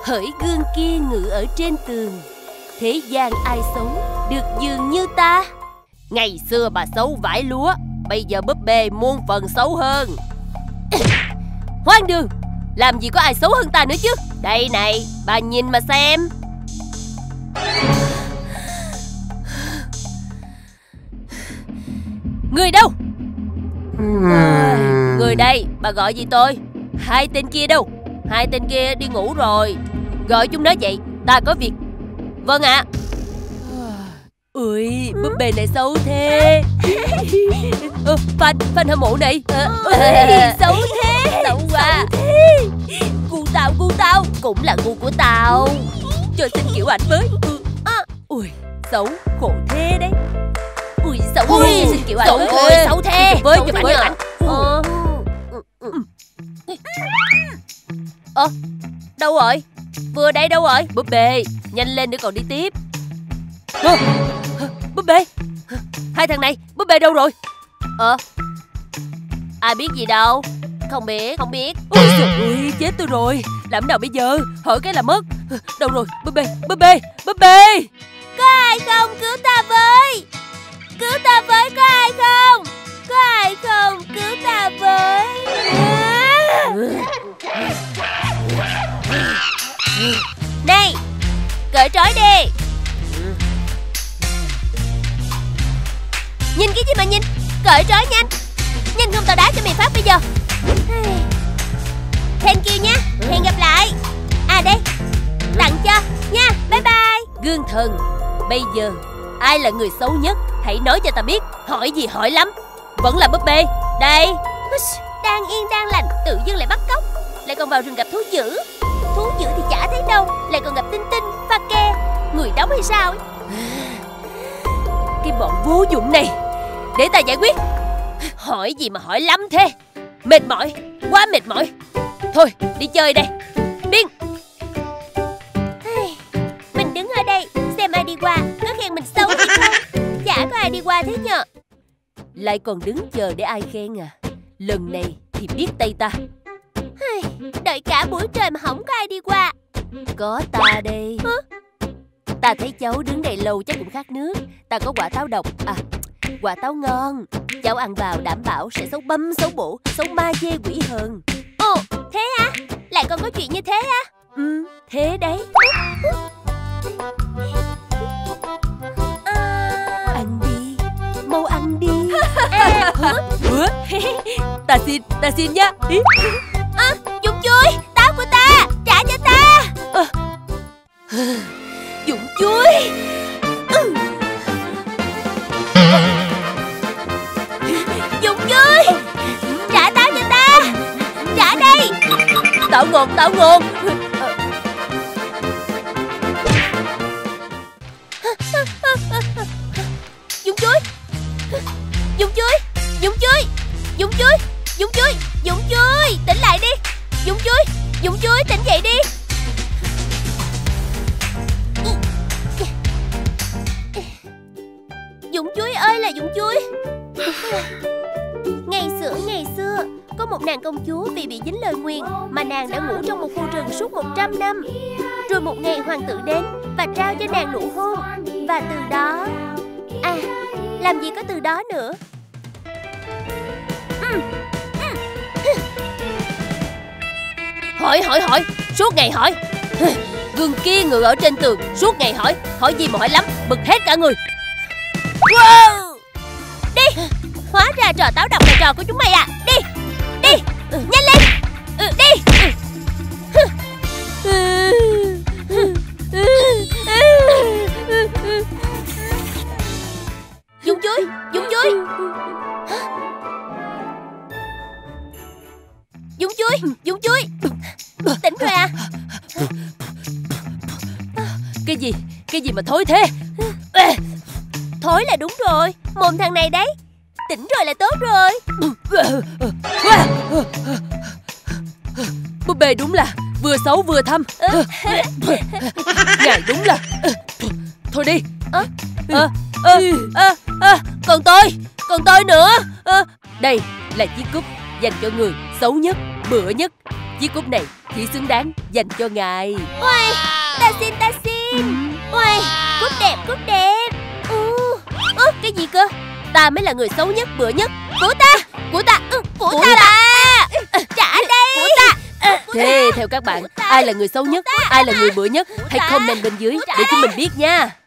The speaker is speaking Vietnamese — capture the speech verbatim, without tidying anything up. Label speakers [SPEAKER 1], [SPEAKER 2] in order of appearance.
[SPEAKER 1] Hỡi gương kia ngự ở trên tường, thế gian ai xấu được dường như ta. Ngày xưa bà xấu vải lúa, bây giờ búp bê muôn phần xấu hơn. Hoang đường, làm gì có ai xấu hơn ta nữa chứ. Đây này, bà nhìn mà xem. Người đâu? À, người đây, bà gọi gì tôi? Hai tên kia đâu? Hai tên kia đi ngủ rồi. Gọi chúng nó dậy, ta có việc. Vâng ạ. Ui, búp bê này xấu thế. ờ, Phan, Phan hâm mộ này. Ôi, xấu thế. Xấu quá. Xấu thế. Gu tao, gu tao. Cũng là gu của tao. Cho xin kiểu ảnh với. ừ. à. Ui, xấu, khổ thế đấy. Ui, xấu. Ui, xin kiểu ảnh với. Ôi, xấu thế. Với cho với ảnh. Ờ. Ờ, đâu rồi? Vừa đây đâu rồi? Búp bê, nhanh lên để còn đi tiếp. Ờ, búp bê. Hai thằng này, búp bê đâu rồi? Ờ, ai biết gì đâu. Không biết, không biết. Ôi trời ơi, chết tôi rồi. Làm nào bây giờ? Hở cái là mất. Đâu rồi? Búp bê, búp bê, búp bê. Có ai không? Cứu ta với. Cứu ta với, có ai không? Có ai không? Cứu ta với. Này, cởi trói đi. Nhìn cái gì mà nhìn? Cởi trói nhanh. Nhanh không tao đá cho mày phát bây giờ. Thank you nha. Hẹn gặp lại. À đây, tặng cho nha. Bye bye. Gương thần, bây giờ ai là người xấu nhất? Hãy nói cho ta biết. Hỏi gì hỏi lắm. Vẫn là búp bê. Đây. Đang yên đang lành, tự dưng lại bắt cóc. Lại còn vào rừng gặp thú dữ. Thú dữ thì chả thấy đâu. Lại còn gặp Tinh Tinh, Pha Ke. Người đóng hay sao ấy? Cái bọn vô dụng này, để ta giải quyết. Hỏi gì mà hỏi lắm thế? Mệt mỏi, quá mệt mỏi. Thôi, đi chơi đây. Điên. Mình đứng ở đây, xem ai đi qua. Có khen mình xấu hay không? Chả có ai đi qua thế nhờ. Lại còn đứng chờ để ai khen à? Lần này thì biết tay ta. Đợi cả buổi trời mà không có ai đi qua. Có ta đây. Hả? Ta thấy cháu đứng đây lâu chắc cũng khát nước. Ta có quả táo độc. À, quả táo ngon. Cháu ăn vào đảm bảo sẽ xấu băm, xấu bổ, xấu ma dê quỷ hờn. Ồ, thế á? Lại còn có chuyện như thế á? Ừ, thế đấy. à... Ăn đi, mau ăn đi. À, hả? Hả? Ta xin, ta xin nhá. À, Dũng chuối, táo của ta, trả cho ta. À. Dũng chuối. ừ. Dũng chuối, trả táo cho ta. Trả đây. Táo ngon, táo ngon. Dũng chuối, Dũng chuối, Dũng chuối, Dũng chuối, Dũng chuối, Dũng chuối, tỉnh lại đi. Dũng chuối, Dũng chuối, tỉnh dậy đi. Dũng chuối ơi là Dũng chuối. Ngày xưa ngày xưa có một nàng công chúa vì bị dính lời nguyền mà nàng đã ngủ trong một khu rừng suốt một trăm năm. Rồi một ngày hoàng tử đến và trao cho nàng nụ hôn. Và từ đó, à, làm gì có từ đó nữa. ừ. Hỏi hỏi hỏi, suốt ngày hỏi. Gương kia ngự ở trên tường, suốt ngày hỏi. Hỏi gì mà hỏi lắm, bực hết cả người. Wow. Đi. Hóa ra trò táo độc là trò của chúng mày à. Đi. Đi. ừ. Nhanh lên. ừ, Đi. Dũng chuối, Dũng chuối, Dũng chuối, Dũng chuối. Tỉnh rồi à? Cái gì? Cái gì mà thối thế? Thối là đúng rồi. Mồm thằng này đấy. Tỉnh rồi là tốt rồi. Búp bê đúng là vừa xấu vừa thâm. Ngài đúng là. Thôi đi. à, à, à, à, à, Còn tôi, còn tôi nữa. à, Đây là chiếc cúp dành cho người xấu nhất, bựa nhất, Chiếc cúp này chỉ xứng đáng dành cho ngài.
[SPEAKER 2] Uầy, ta xin, ta xin. Uầy, cúp đẹp, cúp đẹp.
[SPEAKER 1] Ừ. Ơ, cái gì cơ? Ta mới là người xấu nhất, bựa nhất. Của ta, của ta, ừ, của, của ta, ta.
[SPEAKER 2] Trả đây.
[SPEAKER 1] Của ta. Thế theo các bạn, ai là người xấu nhất, ai là người bựa nhất? Hãy comment bên dưới để chúng mình biết nha.